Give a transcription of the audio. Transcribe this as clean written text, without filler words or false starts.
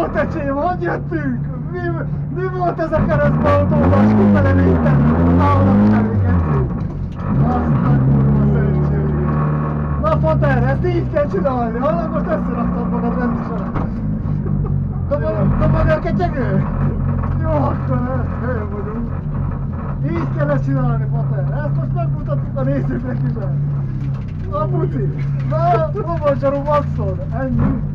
tecsém, hogy jöttünk? Mi volt ez a keresztbeautóban, és kifele védteni? Távolak is elégettünk. Azt a kurva szentségét. Na Fater, ezt így kell csinálni, hallod? Most összeraktad magad rendesen. Dobod a ketyegő? Jó, akkor helyen vagyunk. Így kell ezt csinálni, Fater. Ezt most megmutatjuk a nézőknek is. A puci. Na, rovancsaru maxon. Ennyi.